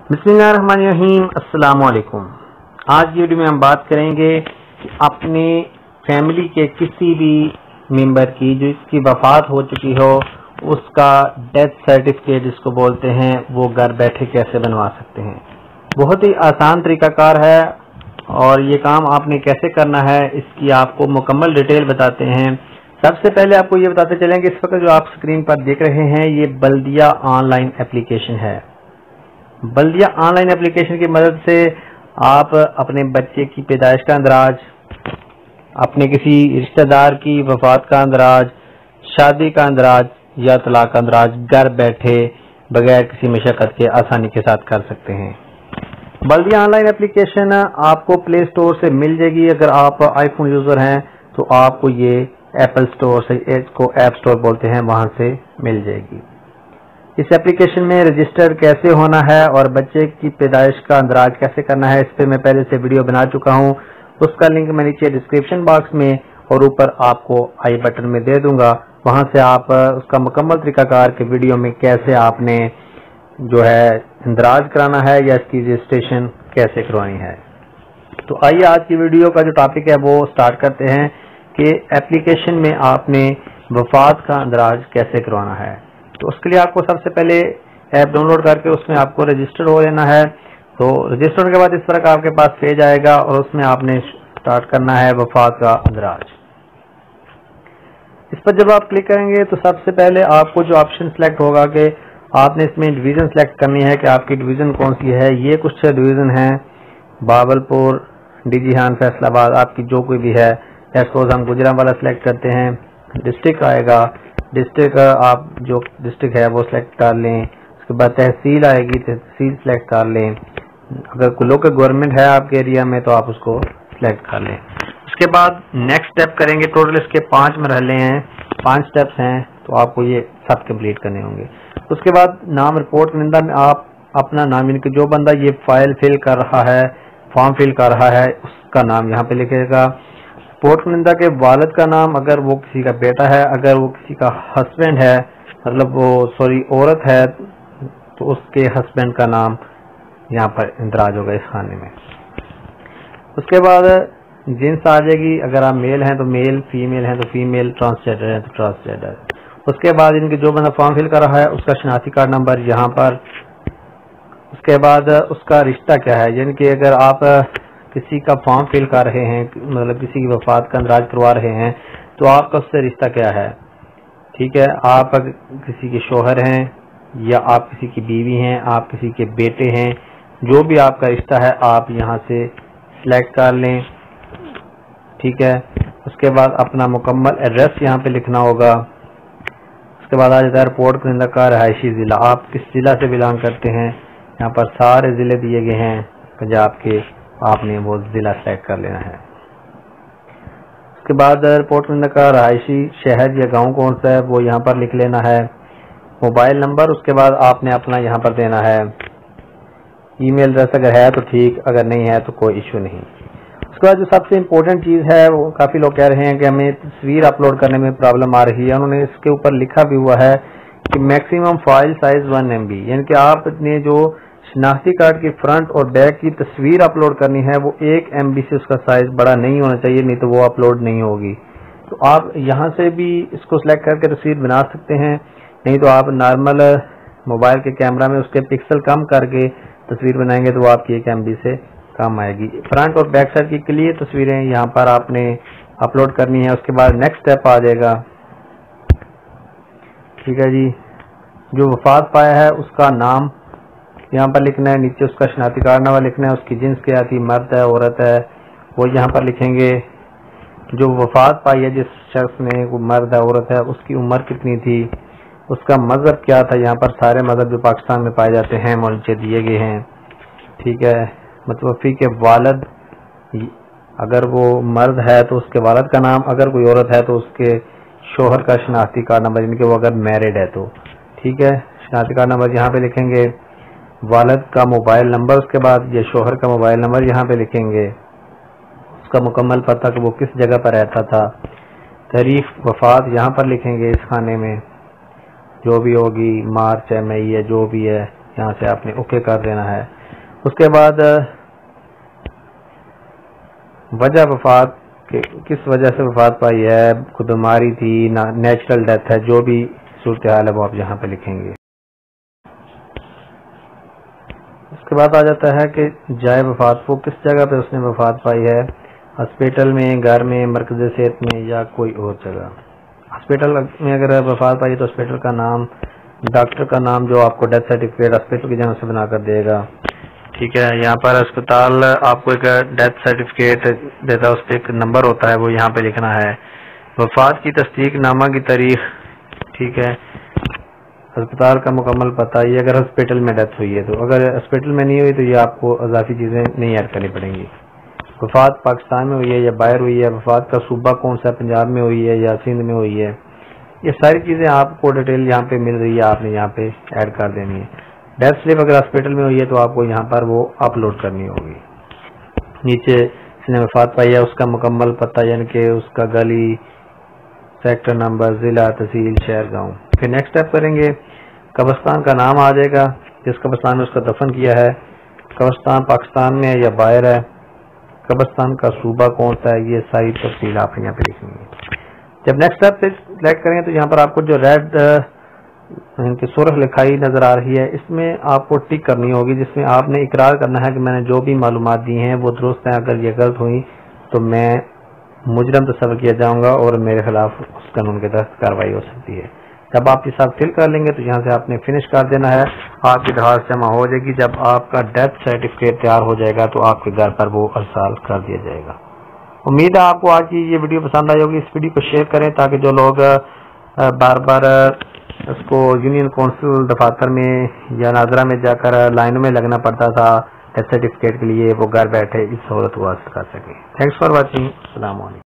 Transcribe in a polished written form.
बिस्मिल्लाहिर्रहमानिर्रहीम। अस्सलाम वालेकुम। आज की वीडियो में हम बात करेंगे कि अपने फैमिली के किसी भी मेंबर की जो इसकी वफात हो चुकी हो उसका डेथ सर्टिफिकेट जिसको बोलते हैं वो घर बैठे कैसे बनवा सकते हैं। बहुत ही आसान तरीकाकार है और ये काम आपने कैसे करना है इसकी आपको मुकम्मल डिटेल बताते हैं। सबसे पहले आपको ये बताते चलें कि इस वक्त जो आप स्क्रीन पर देख रहे हैं ये बल्दिया ऑनलाइन एप्लीकेशन है। बल्दिया ऑनलाइन एप्लीकेशन की मदद से आप अपने बच्चे की पैदाइश का अंदराज, अपने किसी रिश्तेदार की वफात का अंदराज, शादी का अंदराज या तलाक का अंदराज घर बैठे बगैर किसी मशक्कत के आसानी के साथ कर सकते हैं। बल्दिया ऑनलाइन एप्लीकेशन आपको प्ले स्टोर से मिल जाएगी। अगर आप आईफोन यूज़र हैं तो आपको ये एप्पल स्टोर से, इसको ऐप स्टोर बोलते हैं, वहां से मिल जाएगी। इस एप्लीकेशन में रजिस्टर कैसे होना है और बच्चे की पैदाइश का अंदराज कैसे करना है इस पे मैं पहले से वीडियो बना चुका हूं। उसका लिंक मैं नीचे डिस्क्रिप्शन बॉक्स में और ऊपर आपको आई बटन में दे दूंगा। वहां से आप उसका मुकम्मल तरीकाकार के वीडियो में कैसे आपने जो है अंदराज कराना है या इसकी रजिस्ट्रेशन कैसे करवानी है। तो आइए आज की वीडियो का जो टॉपिक है वो स्टार्ट करते हैं कि एप्लीकेशन में आपने वफात का अंदराज कैसे करवाना है। तो उसके लिए आपको सबसे पहले ऐप डाउनलोड करके उसमें आपको रजिस्टर हो लेना है। तो रजिस्टर होने के बाद इस तरह का आपके पास पेज आएगा और उसमें आपने स्टार्ट करना है वफात का अंदराज। इस पर जब आप क्लिक करेंगे तो सबसे पहले आपको जो ऑप्शन सेलेक्ट होगा कि आपने इसमें डिवीज़न सेलेक्ट करनी है कि आपकी डिवीज़न कौन सी है। ये कुछ डिवीज़न है, बावलपुर, डीजीहान, फैसलाबाद, आपकी जो कोई भी है। सपोज हम गुजरांवाला सेलेक्ट करते हैं। डिस्ट्रिक्ट आएगा, डिस्ट्रिक्ट आप जो डिस्ट्रिक्ट है वो सिलेक्ट कर लें। उसके बाद तहसील आएगी, तहसील सेलेक्ट कर लें। अगर कोई लोकल गवर्नमेंट है आपके एरिया में तो आप उसको सिलेक्ट कर लें। उसके बाद नेक्स्ट स्टेप करेंगे। टोटल इसके 5 मरहले हैं, 5 स्टेप्स हैं, तो आपको ये सब कंप्लीट करने होंगे। उसके बाद नाम रिपोर्ट निंदा में आप अपना नाम, यानी कि जो बंदा ये फाइल फिल कर रहा है, फॉर्म फिल कर रहा है, उसका नाम यहाँ पे लिखेगा। रिपोर्ट निंदा के वालिद का नाम, अगर वो किसी का बेटा है, अगर वो किसी का हस्बैंड है, मतलब वो औरत है तो उसके हस्बैंड का नाम यहाँ पर इंदराज होगा इस खाने में। उसके बाद जिन्स आ जाएगी, अगर आप मेल हैं तो मेल, फीमेल हैं तो फीमेल, ट्रांसजेंडर हैं तो ट्रांसजेंडर। उसके बाद इनके जो बंदा फॉर्म फिल कर रहा है उसका शनाख्ती कार्ड नंबर यहाँ पर। उसके बाद उसका रिश्ता क्या है, यानी कि अगर आप किसी का फॉर्म फिल कर रहे हैं, मतलब किसी की वफात का अंदराज करवा रहे हैं तो आपका उससे रिश्ता क्या है। ठीक है, आप किसी के शोहर हैं या आप किसी की बीवी हैं, आप किसी के बेटे हैं, जो भी आपका रिश्ता है आप यहाँ से सिलेक्ट कर लें। ठीक है, उसके बाद अपना मुकम्मल एड्रेस यहाँ पे लिखना होगा। उसके बाद आ जाता है रिपोर्ट निंदा का रहायशी ज़िला, आप किस ज़िला से बिलोंग करते हैं। यहाँ पर सारे ज़िले दिए गए हैं पंजाब के, आपने वो ज़िला सेलेक्ट कर लेना है। उसके बाद रिपोर्ट करने का रहायशी शहर या गांव कौन सा है वो यहाँ पर लिख लेना है। मोबाइल नंबर उसके बाद आपने अपना यहाँ पर देना है। ईमेल एड्रेस अगर है तो ठीक, अगर नहीं है तो कोई इशू नहीं। उसके बाद जो सबसे इम्पोर्टेंट चीज़ है वो काफ़ी लोग कह रहे हैं कि हमें तस्वीर अपलोड करने में प्रॉब्लम आ रही है। उन्होंने इसके ऊपर लिखा भी हुआ है कि मैक्सिमम फाइल साइज 1 MB, यानी कि आपने जो शनाख्ती कार्ड की फ्रंट और बैक की तस्वीर अपलोड करनी है वो 1 MB से उसका साइज बड़ा नहीं होना चाहिए, नहीं तो वो अपलोड नहीं होगी। तो आप यहाँ से भी इसको सिलेक्ट करके तस्वीर बना सकते हैं, नहीं तो आप नॉर्मल मोबाइल के कैमरा में उसके पिक्सल कम करके तस्वीर बनाएंगे तो वो आपकी 1 MB से कम आएगी। फ्रंट और बैक साइड की क्लियर तस्वीरें यहाँ पर आपने अपलोड करनी है। उसके बाद नेक्स्ट स्टेप आ जाएगा। ठीक है जी, जो वफात पाया है उसका नाम यहाँ पर लिखना है, नीचे उसका शनाख्ती कार्ड नंबर लिखना है, उसकी जिन्स क्या थी, मर्द है औरत है, वो यहाँ पर लिखेंगे। जो वफात पाई है जिस शख्स ने, वो मर्द है औरत है, उसकी उम्र कितनी थी, उसका मज़हब क्या था। यहाँ पर सारे मज़हब जो पाकिस्तान में पाए जाते हैं वो नीचे दिए गए हैं। ठीक है, मतवफ़ी के वालिद, अगर वो मर्द है तो उसके वालिद का नाम, अगर कोई औरत है तो उसके शोहर का शनाख्ती कार्ड नंबर, यानी कि वो अगर मैरिड है तो। ठीक है, शनाख्ती कार्ड नंबर यहाँ पे लिखेंगे, वालिद का मोबाइल नंबर, उसके बाद ये शोहर का मोबाइल नंबर यहाँ पे लिखेंगे, उसका मुकम्मल पता कि वो किस जगह पर रहता था, तारीख वफात यहाँ पर लिखेंगे इस खाने में, जो भी होगी, मार्च है, मई है, जो भी है یہاں سے آپ نے اوکے کر دینا ہے. اس کے بعد وجہ وفات کس وجہ سے وفات پائی ہے, خود بیماری تھی, نیچرل ڈیتھ ہے, جو بھی صورتحال ہے وہ آپ یہاں پہ لکھیں گے. اس کے بعد آ جاتا ہے کہ جائے وفات, وہ کس جگہ پہ اس نے وفات پائی ہے, ہاسپٹل میں, گھر میں, مرکز صحت میں یا کوئی اور جگہ. ہاسپٹل میں اگر وفات پائی تو ہاسپٹل کا نام, ڈاکٹر کا نام جو آپ کو ڈیتھ سرٹیفکیٹ ہاسپٹل کی جگہ سے بنا کر دے گا. ٹھیک ہے, یہاں پر اسپتال آپ کو ایک ڈیتھ سرٹیفکیٹ دیتا ہے, اس پہ ایک نمبر ہوتا ہے, وہ یہاں پہ لکھنا ہے. وفات کی تصدیق نامہ کی تاریخ, ٹھیک ہے, اسپتال کا مکمل پتہ, یہ اگر ہاسپٹل میں ڈیتھ ہوئی ہے تو. اگر ہاسپٹل میں نہیں ہوئی تو یہ آپ کو اضافی چیزیں نہیں ایڈ کرنی پڑیں گی. وفات پاکستان میں ہوئی ہے یا باہر ہوئی ہے, وفات کا صوبہ کون سا, پنجاب میں ہوئی ہے یا سندھ میں ہوئی ہے, یہ ساری چیزیں آپ کو ڈیٹیل یہاں پہ مل رہی ہے, آپ نے یہاں پہ ایڈ کر دینی ہے. ڈیتھ سلپ اگر ہاسپٹل میں ہوئی ہے تو آپ کو یہاں پر وہ اپلوڈ کرنی ہوگی. نیچے اس نے وفات پائی ہے اس کا مکمل پتہ, یعنی کہ اس کا گلی, سیکٹر نمبر, ضلع, تحصیل, شہر, گاؤں. پھر نیکسٹ اسٹیپ کریں گے, قبرستان کا نام آ جائے گا, جس قبرستان میں اس کا دفن کیا ہے. قبرستان پاکستان میں ہے یا باہر ہے, قبرستان کا صوبہ کون سا ہے, یہ ساری تفصیل آپ یہاں پہ لکھیں گے. جب نیکسٹ اسٹیپ پہ سلیکٹ کریں تو یہاں پر آپ کو جو ریڈ سرخ لکھائی نظر آ رہی ہے, اس میں آپ کو ٹک کرنی ہوگی, جس میں آپ نے اقرار کرنا ہے کہ میں نے جو بھی معلومات دی ہیں وہ درست ہیں. اگر یہ غلط ہوئی تو میں مجرم تصور کیا جاؤں گا اور میرے خلاف اس قانون کے تحت کارروائی ہو سکتی ہے. جب آپ یہ سب فل کر لیں گے تو یہاں سے آپ نے فنش کر دینا ہے, آپ کی درخواست جمع ہو جائے گی. جب آپ کا ڈیتھ سرٹیفکیٹ تیار ہو جائے گا تو آپ کے گھر پر وہ ارسال کر دیا جائے گا. امید ہے آپ کو آج کی یہ ویڈیو پسند آئی ہوگی. اس ویڈیو کو شیئر کریں تاکہ جو لوگ بار بار اس کو یونین کونسل دفاتر میں یا ناظرہ میں جا کر لائنوں میں لگنا پڑتا تھا ڈیتھ سرٹیفکیٹ کے لیے, وہ گھر بیٹھے اس سہولت کو حاصل کر سکیں. Thanks for watching. السلام علیکم.